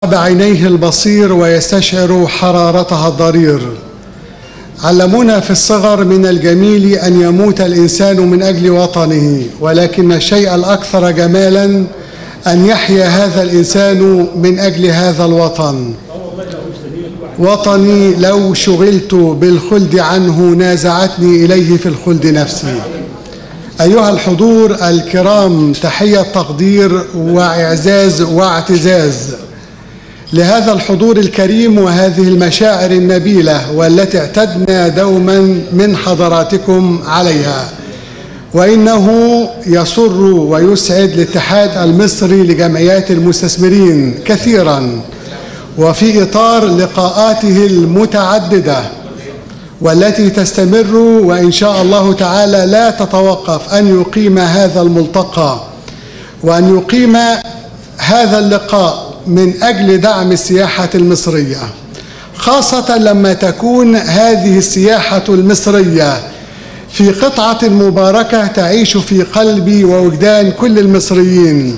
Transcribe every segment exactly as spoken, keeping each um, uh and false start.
بعينيه البصير ويستشعر حرارتها الضرير. علمونا في الصغر من الجميل أن يموت الإنسان من أجل وطنه، ولكن الشيء الأكثر جمالا أن يحيا هذا الإنسان من أجل هذا الوطن. وطني لو شغلت بالخلد عنه نازعتني إليه في الخلد نفسي. أيها الحضور الكرام، تحية تقدير وإعزاز واعتزاز لهذا الحضور الكريم وهذه المشاعر النبيلة والتي اعتدنا دوما من حضراتكم عليها. وإنه يسر ويسعد الاتحاد المصري لجمعيات المستثمرين كثيرا وفي إطار لقاءاته المتعددة والتي تستمر وإن شاء الله تعالى لا تتوقف أن يقيم هذا الملتقى وأن يقيم هذا اللقاء من أجل دعم السياحة المصرية، خاصة لما تكون هذه السياحة المصرية في قطعة مباركة تعيش في قلب ووجدان كل المصريين.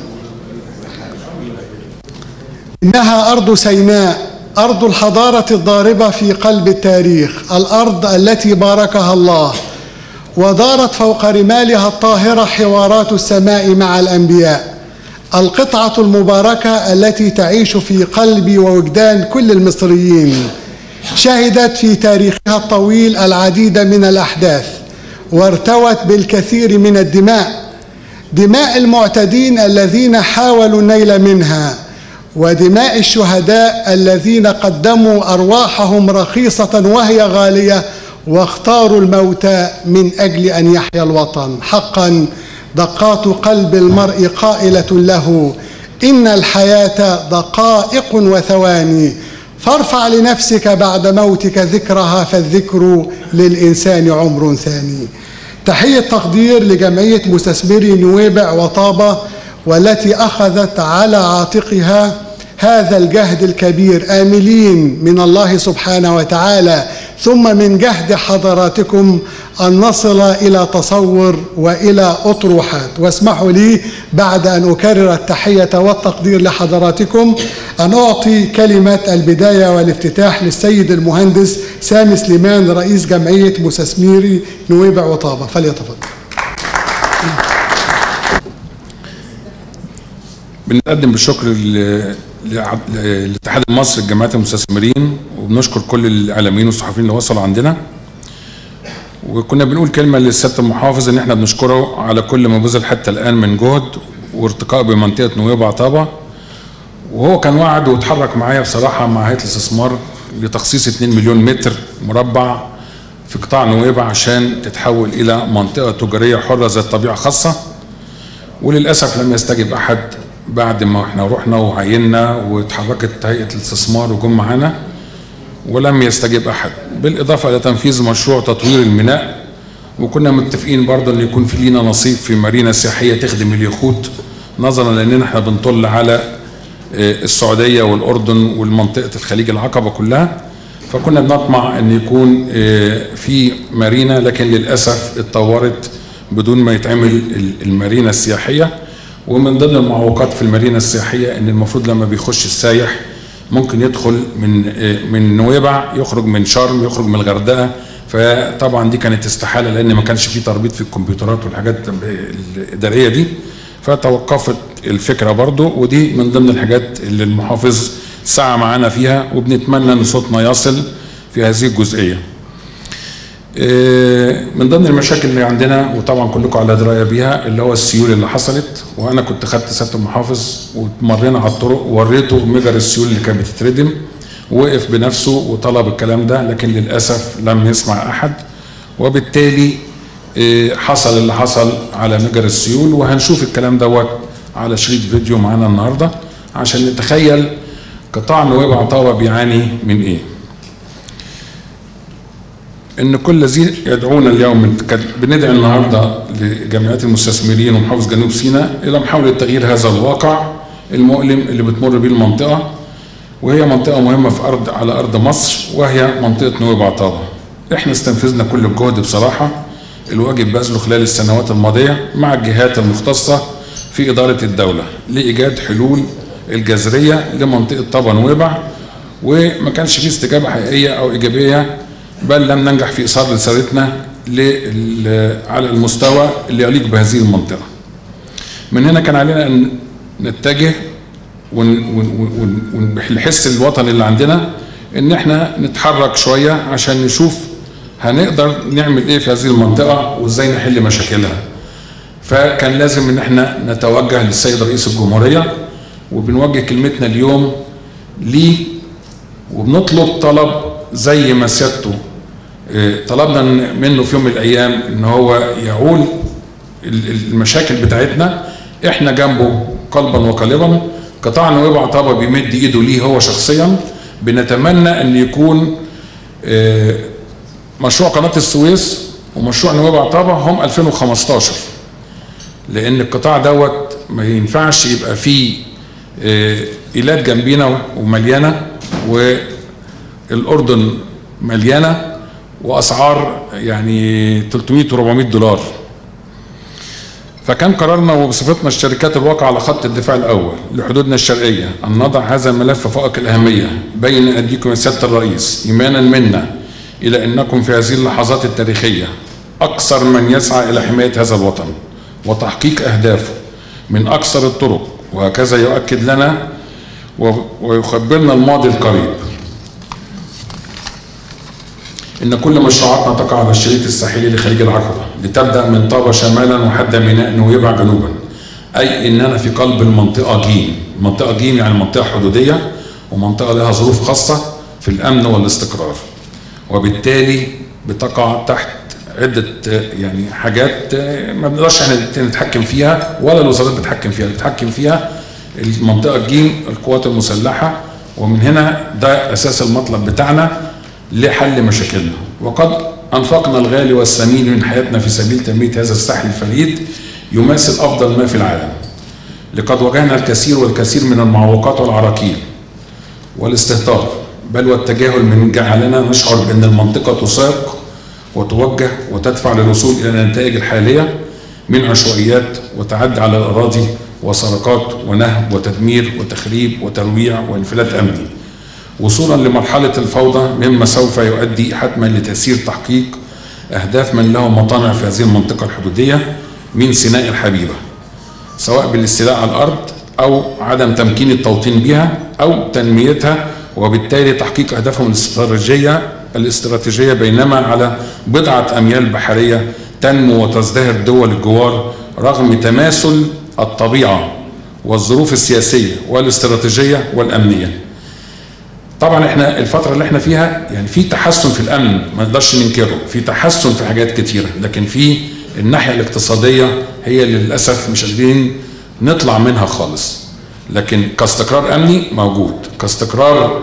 إنها أرض سيناء، أرض الحضارة الضاربة في قلب التاريخ، الأرض التي باركها الله ودارت فوق رمالها الطاهرة حوارات السماء مع الأنبياء. القطعة المباركة التي تعيش في قلب ووجدان كل المصريين، شهدت في تاريخها الطويل العديد من الأحداث وارتوت بالكثير من الدماء، دماء المعتدين الذين حاولوا النيل منها، ودماء الشهداء الذين قدموا أرواحهم رخيصة وهي غالية واختاروا الموت من أجل أن يحيا الوطن. حقا دقات قلب المرء قائلة له إن الحياة دقائق وثواني، فارفع لنفسك بعد موتك ذكرها فالذكر للإنسان عمر ثاني. تحية تقدير لجمعية مستثمري نويبع وطابة والتي أخذت على عاتقها هذا الجهد الكبير، آملين من الله سبحانه وتعالى ثم من جهد حضراتكم أن نصل إلى تصور وإلى أطروحات. واسمحوا لي بعد أن أكرر التحية والتقدير لحضراتكم أن أعطي كلمة البداية والافتتاح للسيد المهندس سامي سليمان رئيس جمعية مستثمري نويبع وطابة، فليتفضل. بنقدم بالشكر للاتحاد المصري لجمعيات المستثمرين، وبنشكر كل الاعلاميين والصحفيين اللي وصلوا عندنا. وكنا بنقول كلمه للسياده المحافظ ان احنا بنشكره على كل ما بذل حتى الان من جهد وارتقاء بمنطقه نويبع طابه، وهو كان وعد واتحرك معايا بصراحه مع هيئه الاستثمار لتخصيص اتنين مليون متر مربع في قطاع نويبع عشان تتحول الى منطقه تجاريه حره ذات طبيعه خاصه. وللاسف لم يستجب احد بعد ما احنا رحنا وعينا واتحركت هيئه الاستثمار وجم معانا، ولم يستجب احد، بالاضافه الى تنفيذ مشروع تطوير الميناء. وكنا متفقين برضه ان يكون في لينا نصيب في مارينا سياحيه تخدم اليخوت، نظرا لاننا احنا بنطل على السعوديه والاردن والمنطقه الخليج العقبه كلها، فكنا بنطمع ان يكون في مارينا، لكن للاسف اتطورت بدون ما يتعمل المارينا السياحيه. ومن ضمن المعوقات في المارينا السياحيه ان المفروض لما بيخش السايح ممكن يدخل من من نويبع، يخرج من شرم، يخرج من الغردقه، فطبعا دي كانت استحاله لان ما كانش في تربيط في الكمبيوترات والحاجات الاداريه دي، فتوقفت الفكره برضو. ودي من ضمن الحاجات اللي المحافظ سعى معانا فيها، وبنتمنى ان صوتنا يصل في هذه الجزئيه. من ضمن المشاكل اللي عندنا وطبعا كلكم على درايه بيها اللي هو السيول اللي حصلت، وانا كنت خدت سياده المحافظ ومرينا على الطرق ووريته مجر السيول اللي كانت بتتردم، ووقف بنفسه وطلب الكلام ده، لكن للاسف لم يسمع احد، وبالتالي حصل اللي حصل على مجر السيول. وهنشوف الكلام دوت على شريط فيديو معانا النهارده عشان نتخيل قطاع نويبع طابة بيعاني من ايه. ان كل الذين يدعونا اليوم، بندعي النهارده لجمعيات المستثمرين ومحافظ جنوب سيناء الى محاوله تغيير هذا الواقع المؤلم اللي بتمر به المنطقه، وهي منطقه مهمه في ارض على ارض مصر، وهي منطقه نويبع طابة. احنا استنفذنا كل الجهد بصراحه، الواجب بذله خلال السنوات الماضيه مع الجهات المختصه في اداره الدوله لايجاد حلول الجذريه لمنطقه طابا نويبع، وما كانش فيه استجابه حقيقيه او ايجابيه، بل لم ننجح في ايصال رسالتنا على المستوى اللي يليق بهذه المنطقه. من هنا كان علينا ان نتجه والحس الوطني اللي عندنا ان احنا نتحرك شويه عشان نشوف هنقدر نعمل ايه في هذه المنطقه وازاي نحل مشاكلها. فكان لازم ان احنا نتوجه للسيد رئيس الجمهوريه، وبنوجه كلمتنا اليوم ليه، وبنطلب طلب زي ما سيادته طلبنا منه في يوم من الايام ان هو يعول المشاكل بتاعتنا، احنا جنبه قلبا وقالبا. قطاع نويبع طابا بيمد ايده ليه هو شخصيا. بنتمنى ان يكون مشروع قناه السويس ومشروع نويبع طابا هم ألفين وخمستاشر، لان القطاع دوت ما ينفعش يبقى فيه ايلات جنبينا ومليانه والاردن مليانه واسعار يعني ثلاثمائة وأربعمائة دولار. فكان قرارنا وبصفتنا الشركات الواقعه على خط الدفاع الاول لحدودنا الشرقيه ان نضع هذا الملف فائق الاهميه بين ايديكم يا سياده الرئيس، ايمانا منا الى انكم في هذه اللحظات التاريخيه اكثر من يسعى الى حمايه هذا الوطن وتحقيق اهدافه من اكثر الطرق، وهكذا يؤكد لنا ويخبرنا الماضي القريب ان كل مشروعاتنا تقع على الشريط الساحلي لخليج العقبه، لتبدا من طابا شمالا وحتى ميناء نويبع جنوبا، اي اننا في قلب المنطقه جيم. منطقه جيم يعني منطقه حدوديه ومنطقه لها ظروف خاصه في الامن والاستقرار، وبالتالي بتقع تحت عده يعني حاجات ما بنقدرش احنا نتحكم فيها ولا الوزارات بتتحكم فيها، بتتحكم فيها المنطقه الجيم القوات المسلحه. ومن هنا ده اساس المطلب بتاعنا لحل مشاكلنا، وقد انفقنا الغالي والثمين من حياتنا في سبيل تنميه هذا الساحل الفريد يماثل افضل ما في العالم. لقد واجهنا الكثير والكثير من المعوقات والعراقيل والاستهتار بل والتجاهل من جعلنا نشعر بان المنطقه تساق وتوجه وتدفع للوصول الى النتائج الحاليه من عشوائيات وتعدي على الاراضي وسرقات ونهب وتدمير وتخريب وترويع وانفلات امني، وصولا لمرحله الفوضى مما سوف يؤدي حتما لتاثير تحقيق اهداف من له مطامع في هذه المنطقه الحدوديه من سيناء الحبيبه، سواء بالاستيلاء على الارض او عدم تمكين التوطين بها او تنميتها، وبالتالي تحقيق اهدافهم الاستراتيجيه الاستراتيجيه بينما على بضعه اميال بحريه تنمو وتزدهر دول الجوار رغم تماثل الطبيعه والظروف السياسيه والاستراتيجيه والامنيه. طبعا احنا الفتره اللي احنا فيها يعني في تحسن في الامن ما نقدرش ننكره، في تحسن في حاجات كتيره، لكن في الناحيه الاقتصاديه هي للاسف مش قادرين نطلع منها خالص. لكن كاستقرار امني موجود، كاستقرار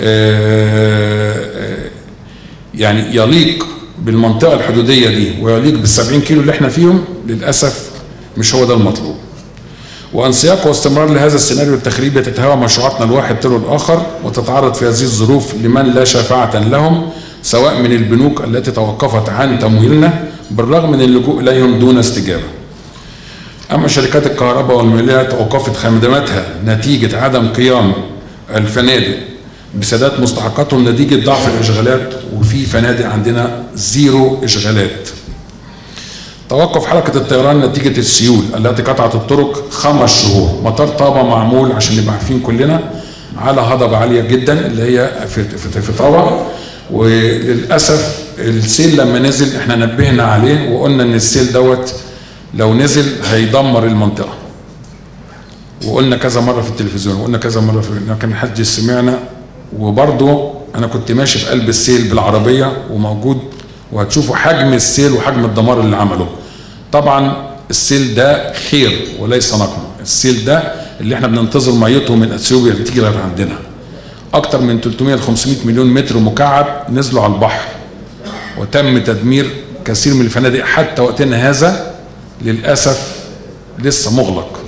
يعني يليق بالمنطقه الحدوديه دي ويليق بالسبعين كيلو اللي احنا فيهم، للاسف مش هو ده المطلوب. وانسياق واستمرار لهذا السيناريو التخريبي تتهاوى مشروعاتنا الواحد تلو الاخر وتتعرض في هذه الظروف لمن لا شفاعه لهم، سواء من البنوك التي توقفت عن تمويلنا بالرغم من اللجوء اليهم دون استجابه. اما شركات الكهرباء والمياه توقفت خدماتها نتيجه عدم قيام الفنادق بسداد مستحقاتهم نتيجه ضعف الاشغالات، وفي فنادق عندنا زيرو اشغالات. توقف حركة الطيران نتيجة السيول التي قطعت الطرق خمس شهور. مطار طابا معمول عشان نبقى عارفين كلنا على هضبة عالية جدا اللي هي في في, في طابا، وللأسف السيل لما نزل احنا نبهنا عليه وقلنا ان السيل دوت لو نزل هيدمر المنطقة، وقلنا كذا مرة في التلفزيون وقلنا كذا مرة في ما كان حد سمعنا. وبرضه انا كنت ماشي في قلب السيل بالعربية وموجود، وهتشوفوا حجم السيل وحجم الدمار اللي عمله. طبعا السيل ده خير وليس نقمه، السيل ده اللي احنا بننتظر ميته من اثيوبيا بتيجي لغايه عندنا. اكتر من ثلاثمائة ل خمسمائة مليون متر مكعب نزلوا على البحر، وتم تدمير كثير من الفنادق حتى وقتنا هذا للاسف لسه مغلق.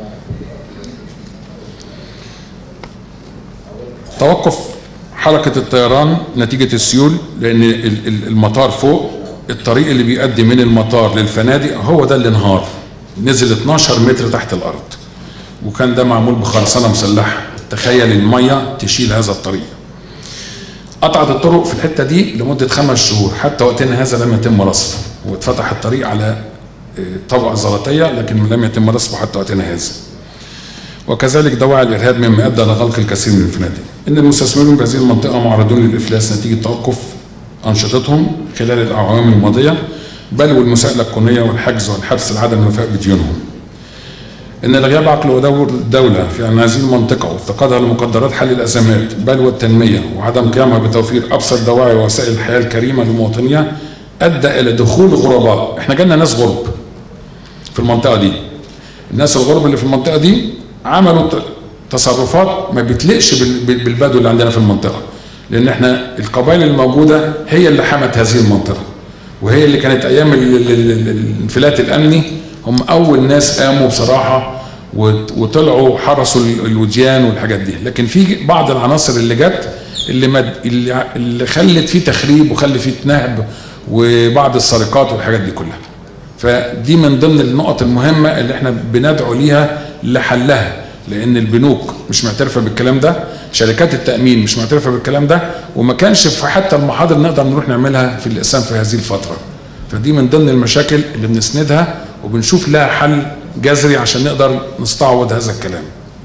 توقف حركة الطيران نتيجة السيول لأن المطار فوق، الطريق اللي بيؤدي من المطار للفنادق هو ده اللي انهار، نزل اتناشر متر تحت الأرض. وكان ده معمول بخرسانه مسلحه. تخيل الميه تشيل هذا الطريق. قطعت الطرق في الحته دي لمده خمس شهور، حتى وقتنا هذا لم يتم رصفه، واتفتح الطريق على طبقه زلطيه لكن لم يتم رصفه حتى وقتنا هذا. وكذلك دواعي الارهاب مما ادى لغلق الكثير من الفنادق. ان المستثمرون بهذه المنطقه معرضون للافلاس نتيجه توقف انشطتهم خلال الاعوام الماضيه، بل والمساءله القانونيه والحجز والحبس لعدم الوفاء بديونهم. ان الغياب عقل ودور الدوله في ان هذه المنطقه وافتقادها لمقدرات حل الازمات بل والتنميه وعدم قيامها بتوفير ابسط دواعي ووسائل الحياه الكريمه للمواطنين ادى الى دخول غرباء. احنا جالنا ناس غرب في المنطقه دي. الناس الغرب اللي في المنطقه دي عملوا تصرفات ما بتليقش بالبدو اللي عندنا في المنطقه، لان احنا القبائل الموجوده هي اللي حمت هذه المنطقه، وهي اللي كانت ايام الانفلات الامني هم اول ناس قاموا بصراحه وطلعوا حرسوا الوديان والحاجات دي. لكن في بعض العناصر اللي جت اللي مد اللي خلت فيه تخريب وخلت فيه نهب وبعض السرقات والحاجات دي كلها. فدي من ضمن النقط المهمه اللي احنا بندعو ليها لحلها، لان البنوك مش معترفه بالكلام ده، شركات التامين مش معترفه بالكلام ده، وما كانش في حتى المحاضر نقدر نروح نعملها في الاقسام في هذه الفتره. فدي من ضمن المشاكل اللي بنسندها وبنشوف لها حل جذري عشان نقدر نستعوض هذا الكلام.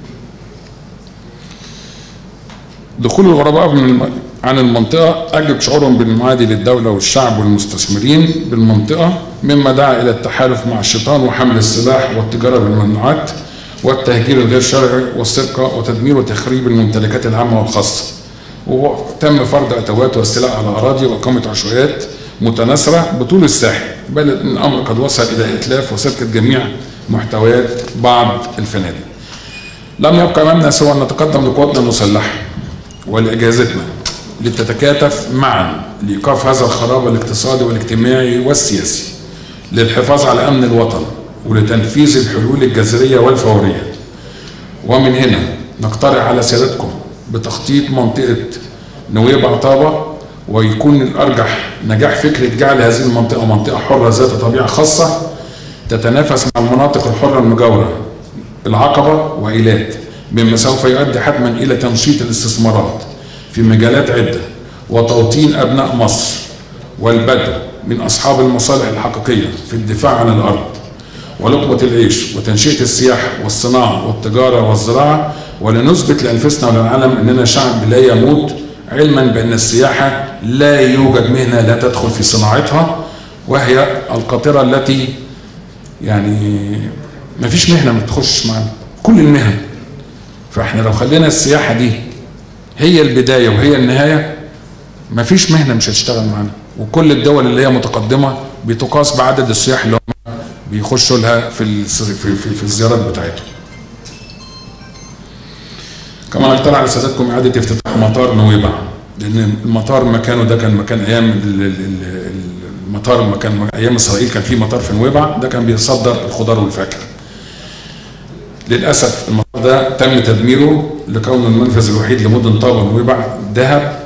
دخول الغرباء من عن المنطقه اجلب شعورهم بالمعادي للدوله والشعب والمستثمرين بالمنطقه، مما دعا الى التحالف مع الشيطان وحمل السلاح والتجاره بالممنوعات والتهجير الغير شرعي والسرقه وتدمير وتخريب الممتلكات العامه والخاصه. وتم فرض اتوات واستيلاء على اراضي واقامه عشوائيات متناثره بطول الساحل، بل الامر قد وصل الى اتلاف وسرقه جميع محتويات بعض الفنادق. لم يبقى امامنا سوى ان نتقدم لقواتنا المسلحه ولاجهزتنا لتتكاتف معا لايقاف هذا الخراب الاقتصادي والاجتماعي والسياسي، للحفاظ على امن الوطن ولتنفيذ الحلول الجذريه والفوريه. ومن هنا نقترح على سيادتكم بتخطيط منطقه نويبع طابه، ويكون الارجح نجاح فكره جعل هذه المنطقه منطقه حره ذات طبيعه خاصه تتنافس مع المناطق الحره المجاوره العقبه وايلات، مما سوف يؤدي حتما الى تنشيط الاستثمارات في مجالات عده وتوطين ابناء مصر والبدو من اصحاب المصالح الحقيقيه في الدفاع عن الارض ولقمه العيش وتنشئه السياحه والصناعه والتجاره والزراعه، ولنثبت لانفسنا وللعالم اننا شعب لا يموت، علما بان السياحه لا يوجد مهنه لا تدخل في صناعتها، وهي القاطره التي يعني ما فيش مهنه ما تخش معنا، كل المهن. فاحنا لو خلينا السياحه دي هي البدايه وهي النهايه ما فيش مهنه مش هتشتغل معانا. وكل الدول اللي هي متقدمه بتقاس بعدد السياح اللي هم بيخشوا لها في في في, في الزيارات بتاعتهم. كمان اقترح على سيادتكم اعاده افتتاح مطار نويبع، لان المطار مكانه ده كان مكان ايام المطار مكان ايام اسرائيل كان في مطار في نويبع، ده كان بيصدر الخضار والفاكهه. للاسف المطار ده تم تدميره لكونه المنفذ الوحيد لمدن طابه ونويبع دهب،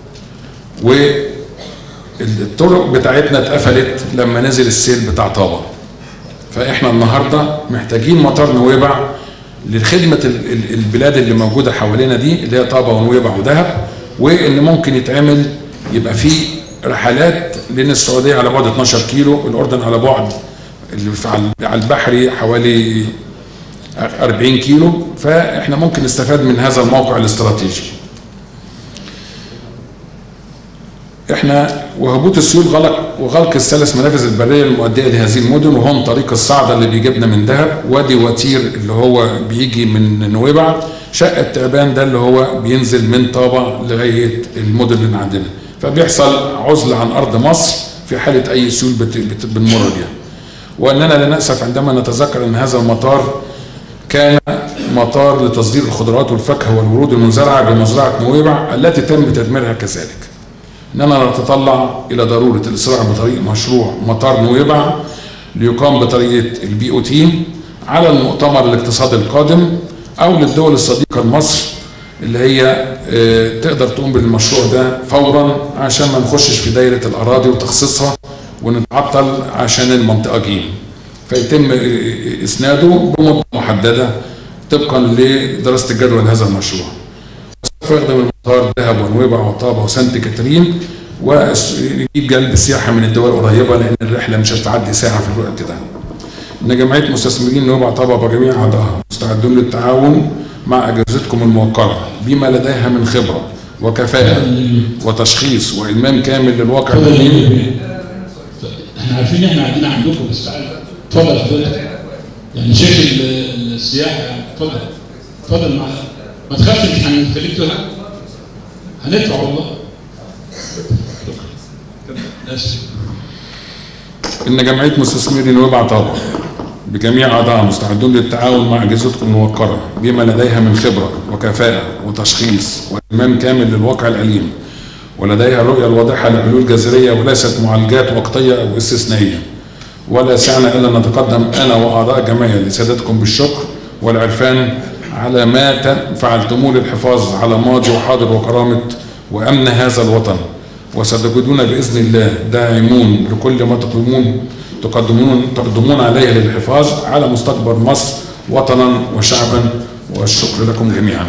والطرق بتاعتنا اتقفلت لما نزل السيل بتاع طابه. فاحنا النهارده محتاجين مطار نويبع لخدمه البلاد اللي موجوده حوالينا دي اللي هي طابه ونويبع ودهب، وان ممكن يتعمل يبقى في رحلات، لان السعوديه على بعد اتناشر كيلو، الاردن على بعد اللي على البحري حوالي أربعين كيلو، فاحنا ممكن نستفاد من هذا الموقع الاستراتيجي. احنا وهبوط السيول غلق وغلق الثلاث منافذ البريه المؤديه لهذه المدن، وهم طريق الصعده اللي بيجيبنا من دهب، وادي وتير اللي هو بيجي من نويبع، شقه تعبان ده اللي هو بينزل من طابه لغايه المدن اللي عندنا. فبيحصل عزله عن ارض مصر في حاله اي سيول بنمر بيها. واننا لا ناسف عندما نتذكر ان هذا المطار كان مطار لتصدير الخضروات والفاكهه والورود المزرعه بمزرعه نويبع التي تم تدميرها كذلك. اننا نتطلع الى ضروره الاسراع بطريق مشروع مطار نويبع ليقام بطريقه البي او تي على المؤتمر الاقتصادي القادم، او للدول الصديقه لمصر اللي هي تقدر تقوم بالمشروع ده فورا عشان ما نخشش في دايره الاراضي وتخصيصها ونتعطل عشان المنطقه جيم، فيتم اسناده بمده محدده طبقا لدراسه الجدوى لهذا المشروع. سوف يخدم المطار دهب ونويبع وطابه وسانت كاترين، ويجيب جلب السياحه من الدول القريبه لان الرحله مش هتعدي ساعه في الوقت ده. ان جمعيه مستثمرين نويبع طابه وجميع اعضائها مستعدون للتعاون مع اجهزتكم الموقره بما لديها من خبره وكفاءه وتشخيص والمام كامل للواقع الأليم. احنا عارفين ان احنا عندنا عندكم بس اتفضل حضرتك. يعني شيخ السياحه يعني اتفضل اتفضل معانا، ما تخافش مش هنخليك تهرب، هندفع والله. ان جمعيه مستثمرين نويبع طابه بجميع اعضائها مستعدون للتعاون مع اجهزتكم الموقره بما لديها من خبره وكفاءه وتشخيص والمام كامل للواقع الاليم، ولديها الرؤيه الواضحه لحلول جذريه وليست معالجات وقتيه او استثنائيه. ولا سعنا الا ان نتقدم انا واعضاء الجمعيه لسيادتكم بالشكر والعرفان على ما فعلتموه للحفاظ على ماضي وحاضر وكرامه وامن هذا الوطن، وستجدون باذن الله داعمون لكل ما تقدمون تقدمون تقدمون عليه للحفاظ على مستقبل مصر وطنا وشعبا، والشكر لكم جميعا.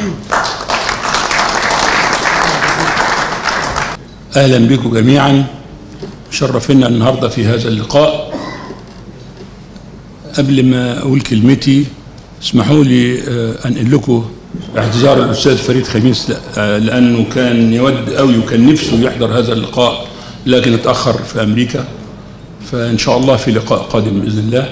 اهلا بكم جميعا، شرفنا النهارده في هذا اللقاء. قبل ما اقول كلمتي اسمحوا لي انقل لكم اعتذار الاستاذ فريد خميس لانه كان يود قوي وكان نفسه يحضر هذا اللقاء لكن اتاخر في امريكا، فان شاء الله في لقاء قادم باذن الله.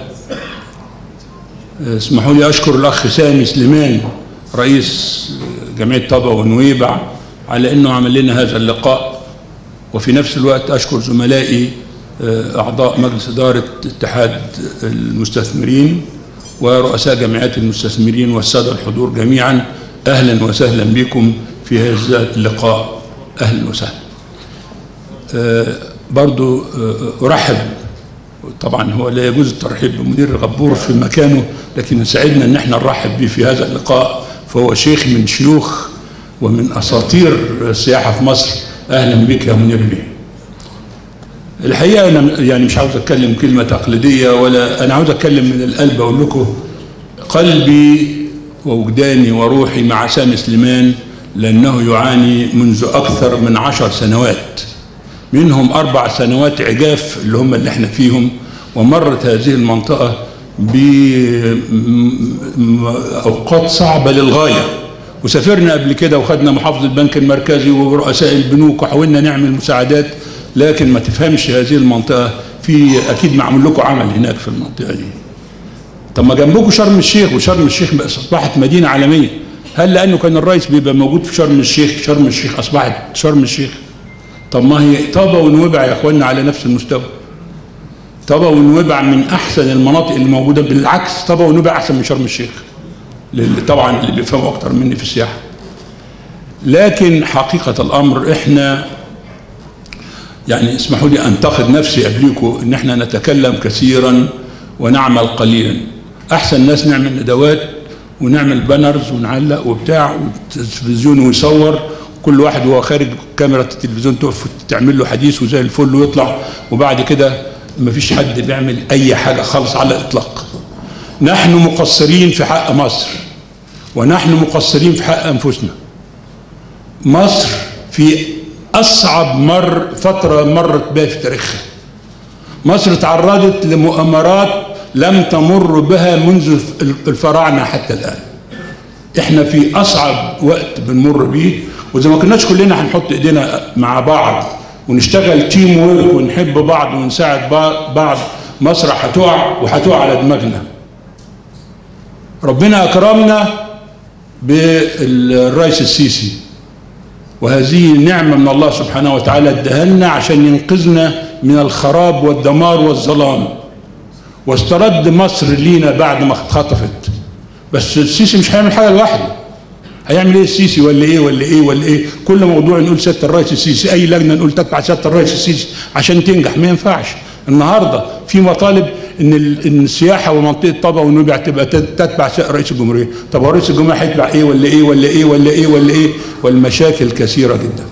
اسمحوا لي اشكر الاخ سامي سليمان رئيس جمعيه طابه ونويبع على انه عمل لنا هذا اللقاء، وفي نفس الوقت اشكر زملائي اعضاء مجلس اداره اتحاد المستثمرين ورؤساء جمعيات المستثمرين والساده الحضور جميعا. اهلا وسهلا بكم في هذا اللقاء، اهلا وسهلا. أه برضو أه ارحب، طبعا هو لا يجوز الترحيب بمدير غبور في مكانه، لكن سعدنا ان احنا نرحب به في هذا اللقاء، فهو شيخ من شيوخ ومن اساطير السياحه في مصر. اهلا بك يا منير بيه. الحقيقه انا يعني مش عاوز اتكلم كلمه تقليديه، ولا انا عاوز اتكلم من القلب، اقول لكم قلبي ووجداني وروحي مع سامي سليمان، لانه يعاني منذ اكثر من عشر سنوات، منهم اربع سنوات عجاف اللي هم اللي احنا فيهم، ومرت هذه المنطقه باوقات صعبه للغايه، وسافرنا قبل كده وخدنا محافظ البنك المركزي ورؤساء البنوك وحاولنا نعمل مساعدات، لكن ما تفهمش هذه المنطقه في اكيد معمول لكم عمل هناك في المنطقه دي. طب ما جنبكم شرم الشيخ، وشرم الشيخ اصبحت مدينه عالميه. هل لانه كان الرئيس بيبقى موجود في شرم الشيخ شرم الشيخ اصبحت شرم الشيخ؟ طب ما هي طابه ونويبع يا اخواننا على نفس المستوى. طابه ونويبع من احسن المناطق اللي موجوده، بالعكس طابه ونويبع احسن من شرم الشيخ، اللي طبعا اللي بيفهموا اكتر مني في السياحه. لكن حقيقه الامر احنا يعني اسمحوا لي انتقد نفسي قبليكم ان احنا نتكلم كثيرا ونعمل قليلا. احسن ناس نعمل ندوات ونعمل بانرز ونعلق وبتاع والتلفزيون ويصور، كل واحد وهو خارج كاميرا التلفزيون تقف تعمل له حديث وزي الفل ويطلع، وبعد كده مفيش حد بيعمل اي حاجه خالص على الاطلاق. نحن مقصرين في حق مصر، ونحن مقصرين في حق انفسنا. مصر في اصعب مر فتره مرت بها في تاريخها. مصر تعرضت لمؤامرات لم تمر بها منذ الفراعنه حتى الان. احنا في اصعب وقت بنمر بيه، واذا ما كناش كلنا هنحط ايدينا مع بعض ونشتغل تيم وورك ونحب بعض ونساعد بعض، مصر هتقع وهتقع على دماغنا. ربنا اكرمنا بالرئيس السيسي، وهذه نعمه من الله سبحانه وتعالى اداها لنا عشان ينقذنا من الخراب والدمار والظلام، واسترد مصر لينا بعد ما اتخطفت. بس السيسي مش هيعمل حاجه لوحده. هيعمل ايه السيسي ولا ايه ولا ايه ولا ايه؟ كل موضوع نقول سياده الرئيس السيسي، اي لجنه نقول تتبع سياده الرئيس السيسي عشان تنجح، ما ينفعش. النهارده في مطالب ان ان السياحه ومنطقه طابه ونويبع تبقى تتبع رئيس الجمهوريه. طب هو رئيس الجمهوريه هيتبع ايه ولا ايه ولا ايه ولا ايه ولا ايه؟ والمشاكل كثيره جدا.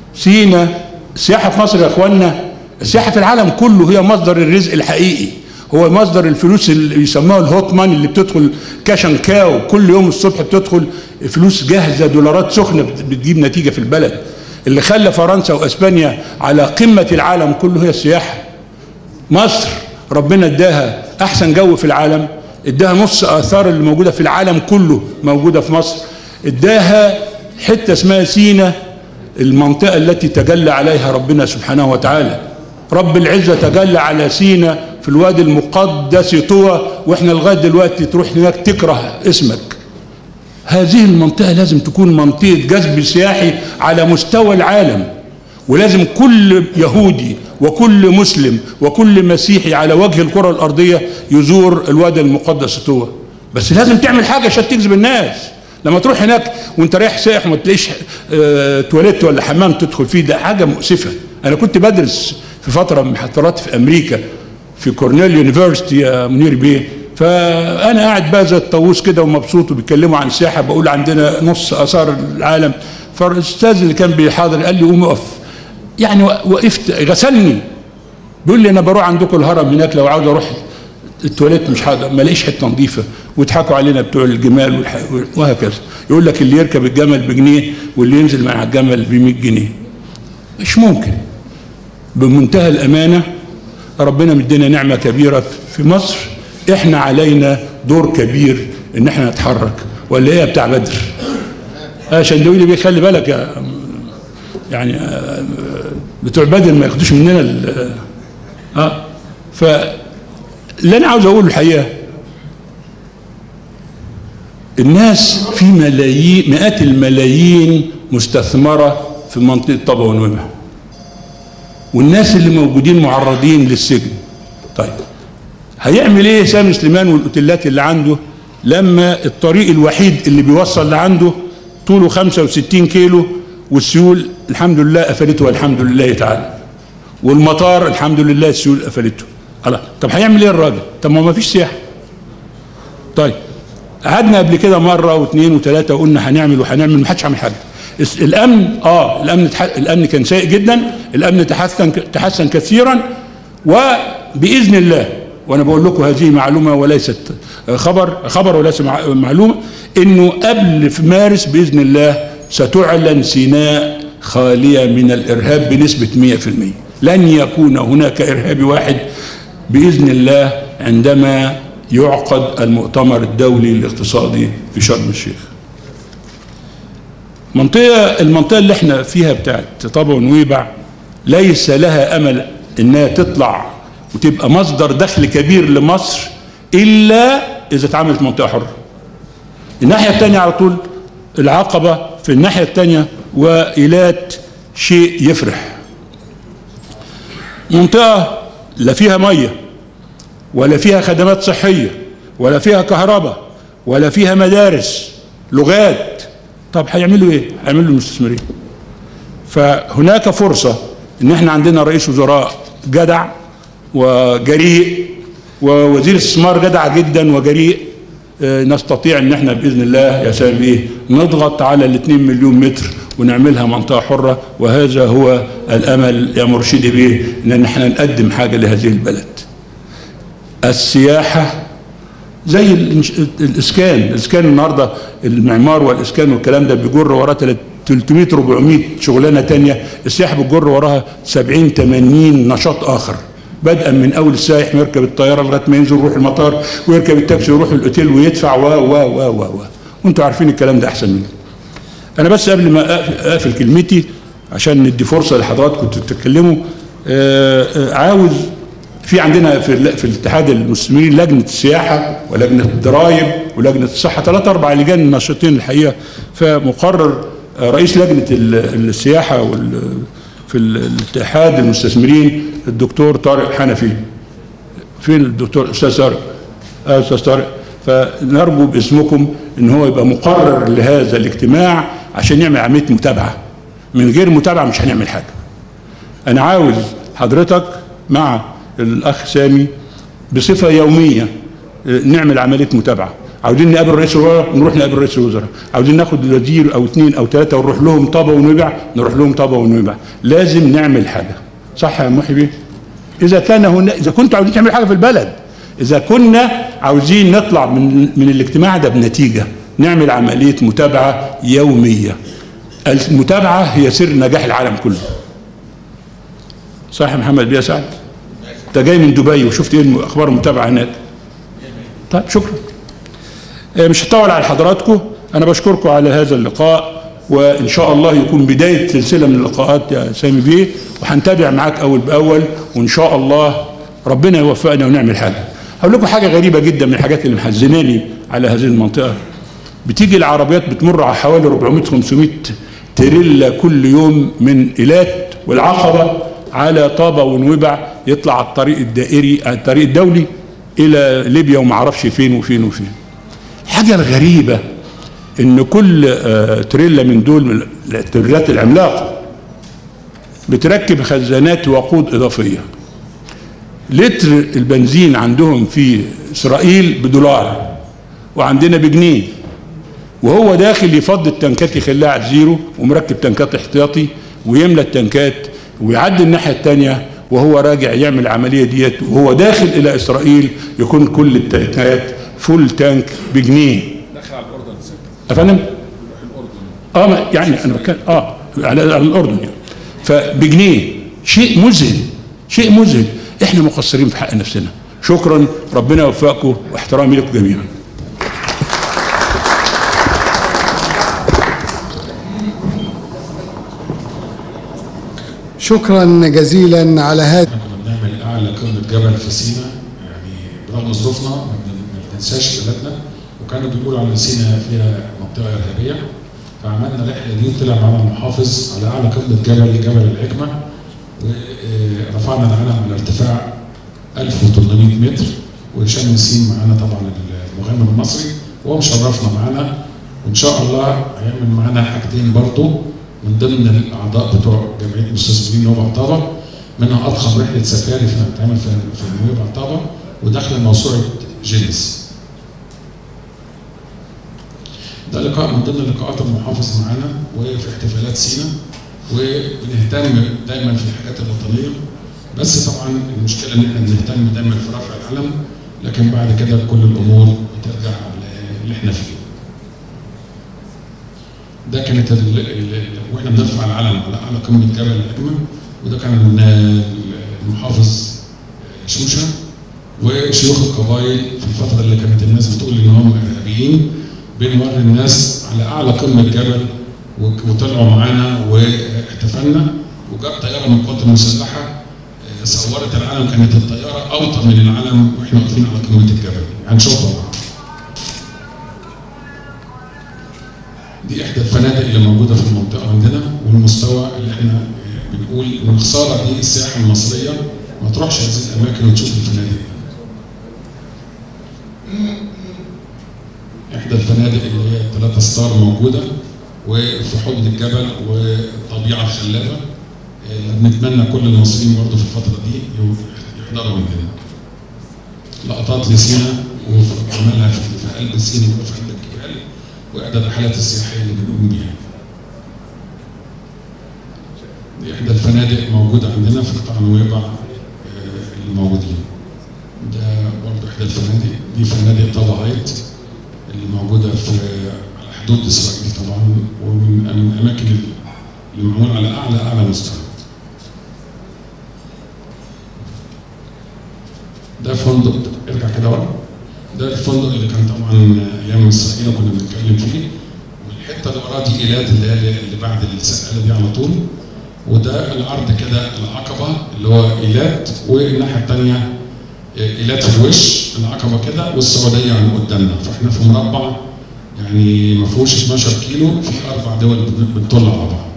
سينا السياحه في مصر يا اخوانا، السياحه في العالم كله هي مصدر الرزق الحقيقي، هو مصدر الفلوس اللي يسموها الهوت ماني، اللي بتدخل كاشن كاو كل يوم الصبح بتدخل فلوس جاهزه، دولارات سخنه بتجيب نتيجه في البلد. اللي خلى فرنسا واسبانيا على قمه العالم كله هي السياحه. مصر ربنا اداها احسن جو في العالم، اداها نص اثار اللي موجوده في العالم كله موجوده في مصر، اداها حته اسمها سينا، المنطقه التي تجلى عليها ربنا سبحانه وتعالى. رب العزه تجلى على سينا في الوادي المقدس طوى، واحنا لغايه دلوقتي تروح هناك تكره اسمك. هذه المنطقه لازم تكون منطقه جذب سياحي على مستوى العالم، ولازم كل يهودي وكل مسلم وكل مسيحي على وجه الكره الارضيه يزور الوادي المقدس طوى. بس لازم تعمل حاجه عشان تجذب الناس. لما تروح هناك وانت رايح سائح وما تلاقيش اه تواليت ولا حمام تدخل فيه، ده حاجه مؤسفه. انا كنت بدرس في فتره من فتراتي في امريكا في كورنيل يونيفرستي يا منير بيه، فانا قاعد بقى زي الطاووس كده ومبسوط وبيتكلموا عن السياحه، بقول عندنا نص اثار العالم. فالاستاذ اللي كان بيحاضر قال لي قوم اقف، يعني وقفت غسلني، بيقول لي انا بروح عندكم الهرم هناك لو عاوز اروح التواليت مش هقدر، ما الاقيش حته نظيفه، ويضحكوا علينا بتوع الجمال وهكذا. يقول لك اللي يركب الجمل بجنيه واللي ينزل مع الجمل ب مية جنيه. مش ممكن. بمنتهى الامانه ربنا مدينا نعمه كبيره في مصر، احنا علينا دور كبير ان احنا نتحرك. ولا ايه بتاع بدر؟ اه شندويلي بيه خلي بالك يا يعني آه بتوع بدر ما ياخدوش مننا ال اه فاللي انا عاوز اقوله الحقيقه، الناس في ملايين مئات الملايين مستثمره في منطقه طابا ونويبع، والناس اللي موجودين معرضين للسجن. طيب هيعمل ايه سامي سليمان والاوتيلات اللي عنده لما الطريق الوحيد اللي بيوصل لعنده طوله خمسة وستين كيلو والسيول الحمد لله قفلته والحمد لله تعالى، والمطار الحمد لله السيول قفلته. الله، طب هيعمل ايه الراجل؟ طب ما فيش سياحه. طيب قعدنا قبل كده مره واثنين وثلاثه وقلنا هنعمل وهنعمل، ما حدش عمل حاجه. الامن اه الامن الامن كان سيء جدا، الامن تحسن تحسن كثيرا، وباذن الله، وانا بقول لكم هذه معلومه وليست خبر خبر وليس معلومه، انه قبل في مارس باذن الله ستعلن سيناء خاليه من الارهاب بنسبه مئة في المئة. لن يكون هناك ارهابي واحد باذن الله عندما يعقد المؤتمر الدولي الاقتصادي في شرم الشيخ. منطقه المنطقه اللي احنا فيها بتاعت طابا ونويبع ليس لها امل انها تطلع وتبقى مصدر دخل كبير لمصر الا اذا اتعملت منطقه حره. الناحيه الثانيه على طول العقبه في الناحيه الثانيه وايلات شيء يفرح. منطقه لا فيها ميه ولا فيها خدمات صحيه ولا فيها كهرباء ولا فيها مدارس لغات. طب هيعملوا ايه؟ هيعملوا المستثمرين. فهناك فرصه ان احنا عندنا رئيس وزراء جدع وجريء ووزير استثمار جدع جدا وجريء، نستطيع ان احنا باذن الله يا سامي ايه نضغط على الاثنين مليون متر ونعملها منطقه حره. وهذا هو الامل يا مرشدي بيه، ان احنا نقدم حاجه لهذه البلد. السياحه زي الاسكان، الاسكان النهارده المعمار والاسكان والكلام ده بيجر وراه ثلاثمئة أربعمئة شغلانه ثانيه، السياحه بتجر وراها سبعين ثمانين نشاط اخر، بدءا من اول السائح ما يركب الطياره لغايه ما ينزل يروح المطار ويركب التاكسي ويروح الاوتيل ويدفع و و و و و وانتوا عارفين الكلام ده احسن مني. انا بس قبل ما اقفل كلمتي عشان ندي فرصه لحضراتكم تتكلموا، عاوز في عندنا في في الاتحاد المسلمين لجنه السياحه ولجنه الضرائب ولجنه الصحه، ثلاث اربع لجان نشيطين الحقيقه. فمقرر رئيس لجنه السياحه في الاتحاد المستثمرين الدكتور طارق حنفي. فين الدكتور استاذ طارق؟ اه استاذ طارق. فنرجو باسمكم ان هو يبقى مقرر لهذا الاجتماع عشان نعمل عمليه متابعه. من غير متابعه مش هنعمل حاجه. انا عاوز حضرتك مع الاخ سامي بصفه يوميه نعمل عمليه متابعه. عاوزين نقابل رئيس الوزراء نروح نقابل رئيس الوزراء، عاوزين ناخد وزير او اثنين او ثلاثه ونروح لهم طابا ونويبع نروح لهم طابا ونويبع. لازم نعمل حاجه، صح يا محي بيه؟ اذا كان هنا اذا كنتوا عاوزين تعملوا حاجه في البلد اذا كنا عاوزين نطلع من من الاجتماع ده بنتيجه نعمل عمليه متابعه يوميه. المتابعه هي سر نجاح العالم كله. صح يا محمد بيه سعد؟ انت جاي من دبي وشفت ايه اخبار المتابعه هناك؟ طيب شكرا. مش هطول على حضراتكم، انا بشكركم على هذا اللقاء، وان شاء الله يكون بدايه سلسله من اللقاءات يا سامي بيه، وهنتابع معاك اول باول، وان شاء الله ربنا يوفقنا ونعمل حاجه. هقول لكم حاجه غريبه جدا من الحاجات اللي محزناني على هذه المنطقه. بتيجي العربيات بتمر على حوالي أربعمائة خمسمائة تريلا كل يوم من إيلات والعقبه على طابه ونويبع، يطلع على الطريق الدائري على الطريق الدولي الى ليبيا وما اعرفش فين وفين وفين. الحاجه الغريبه ان كل آه تريلا من دول من التريلات العملاقه بتركب خزانات وقود اضافيه. لتر البنزين عندهم في اسرائيل بدولار وعندنا بجنيه، وهو داخل يفضي التنكات يخليها على زيرو ومركب تنكات احتياطي ويملى التنكات ويعدي الناحيه الثانيه، وهو راجع يعمل العمليه ديت وهو داخل الى اسرائيل يكون كل التنكات فول تانك بجنيه. داخل على الاردن يا فندم؟ اه يعني انا بتكلم اه على الاردن يعني. فبجنيه شيء مذهل، شيء مذهل. احنا مقصرين في حق نفسنا. شكرا، ربنا يوفقكم واحترامي لكم جميعا. شكرا جزيلا على هذا. احنا كنا بنعمل اعلى قمه جبل في سينا، يعني برغم ظروفنا ما بننساش بلادنا، وكانوا بيقولوا على سينا فيها منطقه ارهابيه، فعملنا الرحله دي. طلع معانا المحافظ على اعلى قمه جبل جبل الحكمه، ورفعنا العلم على ارتفاع ألف وثلاثمائة متر، وهشام نسيم معانا طبعا المغني المصري وهو مشرفنا معانا، وان شاء الله هيعمل معانا حاجتين برضه من ضمن الاعضاء بتوع جمعيه المستثمرين نوبه طابه، منها اضخم رحله سفاري بتتعمل في في نوبه طابه وداخله موسوعه جينيس. ده لقاء من ضمن لقاءات المحافظ معانا وفي احتفالات سينا، وبنهتم دايما في الحاجات الوطنيه، بس طبعا المشكله ان احنا بنهتم دايما في رفع العلم، لكن بعد كده كل الامور بترجع اللي احنا فيه. ده كانت واحنا بنرفع العلم على اعلى قمه جبل الحكمه، وده كان المحافظ شوشه وشيوخ القبائل في الفتره اللي كانت الناس بتقول ان هم ارهابيين، بنوري الناس على اعلى قمه جبل، وطلعوا معانا واحتفلنا، وجاب طياره من القوات المسلحه صورت العلم، كانت الطياره اوطى من العلم واحنا واقفين على قمه الجبل. هنشوفها. دي احدى الفنادق اللي موجوده في المنطقه عندنا، والمستوى اللي احنا بنقول ان الخساره دي السياحه المصريه ما تروحش هذه الاماكن وتشوف الفنادق. احدى الفنادق اللي هي ثلاثة ستار موجوده وفي حوض الجبل والطبيعه الخلابه، بنتمنى كل المصريين برضه في الفتره دي يحضروا عندنا. لقطات لسينا وعملها في قلب سينا وفي قلب الجبال، واحدى الرحلات السياحيه اللي بنقوم بيها. دي احدى الفنادق موجوده عندنا في قطاع نويبع الموجودين. ده برضه احدى الفنادق، دي فنادق طابا هايت اللي موجوده في على حدود اسرائيل طبعا، ومن الاماكن اللي معمول على اعلى اعلى مستوى. ده فندق، ارجع كده ورا. ده الفندق اللي كان طبعا ايام اسرائيل كنا بنتكلم فيه، والحته اللي وراه دي ايلات اللي هي اللي بعد السقاله دي على طول، وده العرض كده العقبه اللي هو ايلات، والناحيه الثانيه ايلات في الوش العقبه كده، والسعوديه عن قدامنا، فاحنا في مربع يعني ما فيهوش اثناشر كيلو، في اربع دول بتطل على بعض.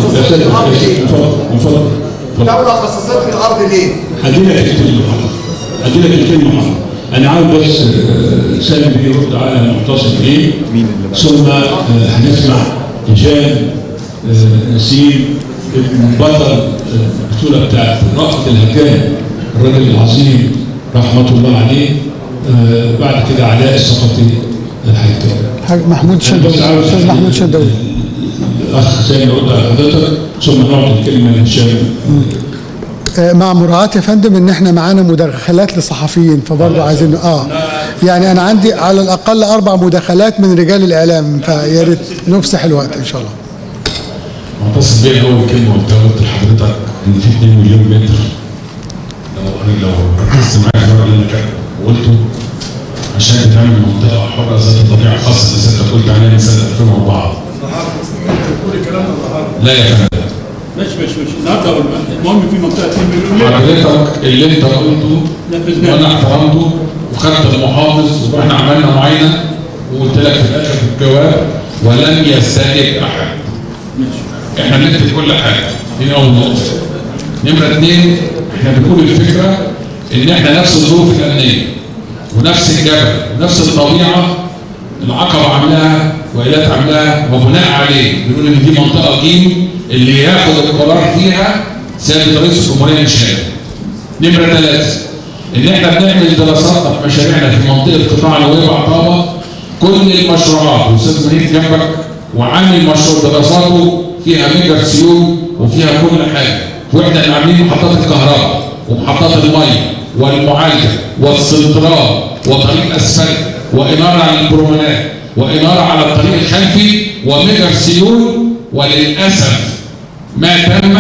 الدولة خصصت لي الارض ليه؟ هدينا كلمتين محمد. هدينا كلمتين محمد. انا عاوز بس سالم بيرد على المتصل بيه، ثم هنسمع هشام نسيم البطل البطوله بتاعت رأفت الهجان الراجل العظيم رحمه الله عليه. بعد كده علاء السقطي هيتكلم. محمود شدوي، استاذ محمود شدوي. الاخ سامي يرد على حضرتك، ثم نعطي الكلمه لهشام. مع مراعاة يا فندم ان احنا معانا مداخلات لصحفيين، فبرضه عايزين اه يعني انا عندي على الاقل اربع مداخلات من رجال الاعلام، فيا ريت نفسح الوقت ان شاء الله. معتصم بيه اول كلمه قلتها قلت لحضرتك ان في اتنين مليون متر، لو انا لو ركزت معايا في اللي انا كاتبه وقلته عشان تعمل منطقه حره ذات طبيعه خاصه اللي سيادتك قلت عليها من سنه ألفين وأربعة. لا يا فندم مش مش مش النهارده المهم في منطقه اتنين مليون حضرتك اللي انت قلته وانا احترمته وخدت المحافظ ورحنا عملنا معاينه وقلت لك في الاخر في الجواب ولم يستجب احد. احنا بنكتب كل حاجه، دي اول نقطه. نمره اثنين، احنا بنقول الفكره ان احنا نفس الظروف الامنيه ونفس الجبل ونفس الطبيعه العقبه عاملاها وايلات عاملاها، وبناء عليه بنقول ان دي منطقه جيم اللي ياخد القرار فيها سياده رئيس الجمهوريه مش هنا. نمره ثلاثه، ان احنا بنعمل دراساتنا في مشاريعنا في منطقه قطاع نويبع طابه، كل المشروعات والاستاذ منير جنبك وعامل مشروع دراساته فيها ميجر سيول وفيها كل حاجه، واحنا اللي عاملين محطات الكهرباء ومحطات الميه والمعالجه والسنترال وطريق اسفلت واناره على البرومنات واناره على الطريق الخلفي وميجر سيول. وللاسف ما تم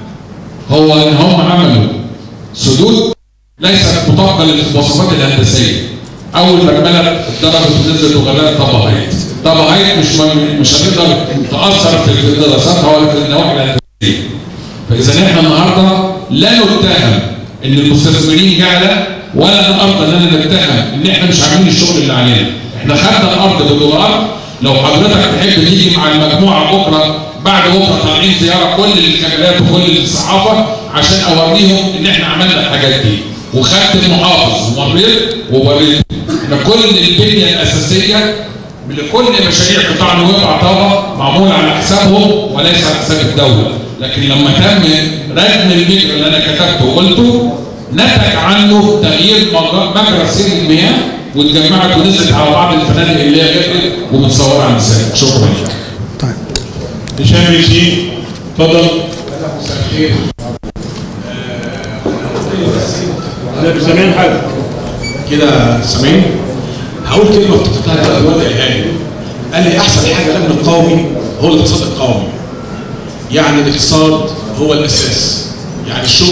هو ان هم عملوا سدود ليست مطابقه للمواصفات الهندسيه. اول ما البلد اتضربت ونزلت وغرقت طابا هايت، طابا هايت مش مش هتقدر تاثر في دراساتها ولا في النواحي الهندسيه. فاذا احنا النهارده لا نتهم ان المستثمرين جعله ولا الارض اننا نتهم ان احنا مش عاملين الشغل اللي علينا. احنا خدنا الارض بدولار. لو حضرتك تحب تيجي مع المجموعه بكره بعد بكره طالعين زياره كل الكاميرات وكل الصحافه عشان اوريهم ان احنا عملنا الحاجات دي، وخدت المحافظ ومريت ووريت. احنا كل البنيه الاساسيه لكل مشاريع قطاع نويبع طابا معمول على حسابهم وليس على حساب الدوله، لكن لما تم ردم المجرى اللي انا كتبته وقلته نتج عنه تغيير مجرى سير المياه واتجمعت ونزلت على بعض الفنادق اللي هي غير ومتصوره على المسافه. شكرا. طيب. هشام ياسين اتفضل. مساء الخير. انا بسامعين حاجه كده سامعين؟ هقول كلمه افتكرتها كده دلوقتي قالها لي. قال لي احسن حاجه الامن القومي هو الاقتصاد القومي. يعني الاقتصاد هو الاساس. يعني الشغل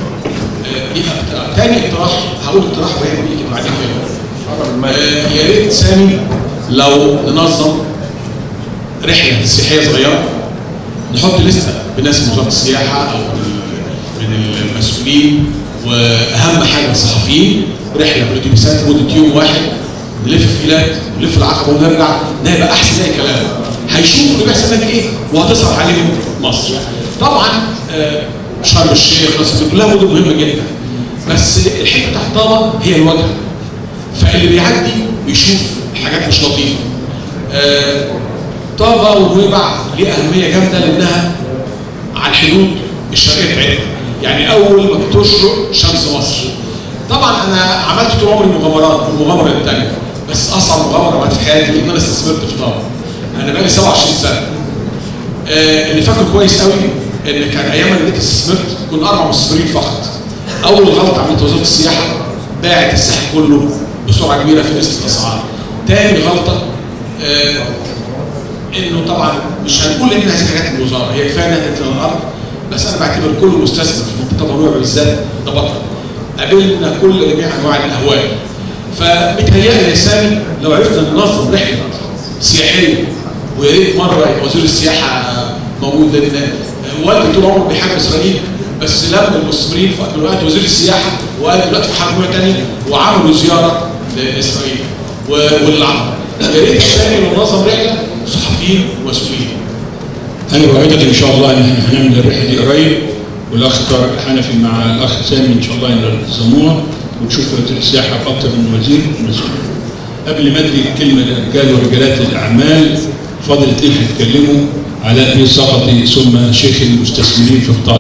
آه تاني اقتراح هقول اقتراح وهي بيجي بعدين كده. آه يا ريت سامي لو ننظم رحله سياحيه صغيره نحط لسته بناس من وزاره السياحه او من المسؤولين واهم حاجه الصحفيين، رحله بالاتوبيسات لمده يوم واحد نلف في بلاد نلف العقبه ونرجع. ده يبقى احسن اي كلام. هيشوفوا اللي بيحصل هناك ايه وهتصرف عليهم مصر. طبعا آه شرم الشيخ كلها مدن مهمه جدا، بس الحته بتاعت طابا هي الواجهه. فاللي بيعدي بيشوف حاجات مش لطيفه. آه طابا ونويبع ليها اهميه جامده لانها على الحدود الشرقيه بتاعتنا، يعني اول ما بتشرق شمس مصر. طبعا انا عملت طول عمري مغامرات والمغامره الثانيه، بس اصعب مغامره عملتها في حياتي ان انا استثمرت في طابا. انا بقالي سبعة وعشرين سنه. آه اللي فاكره كويس قوي ان كان ايام ما جيت استثمرت كنا اربع مستثمرين فقط. اول غلطه عملتها وزاره السياحه باعت الساحل كله بسرعه كبيره في نسبه الاسعار. تاني غلطه آه انه طبعا مش هنقول ان احنا عايزين حاجات من الوزاره، هي كفايه انها تنزل على الارض، بس انا بعتبر كل مستثمر في منطقه نويبع بالذات ده بطل. قابلنا كل جميع انواع الاهوال. فمتهيألي يا سامي لو عرفنا ننظم رحله سياحيه، ويا ريت مره يبقى وزير السياحه موجود، لان والدي طول عمره بيحب اسرائيل، بس لما المستثمرين في وقت من الوقت وزير السياحه وقال دلوقتي في حكومه ثانيه وعملوا زياره لاسرائيل والعرب. يا ريت سامي لو نظم رحله صحفيين ومسؤولين. انا بوعدك ان شاء الله ان احنا هنعمل الرحله دي قريب، والاخ طارق الحنفي مع الاخ سامي ان شاء الله ينظموها ونشوف وزير السياحه اكثر من وزير مسؤول. قبل ما ادري كلمه للرجال ورجالات الاعمال، فضلت ايه هيتكلموا علاء بيه سقطي ثم شيخ المستثمرين في قطاع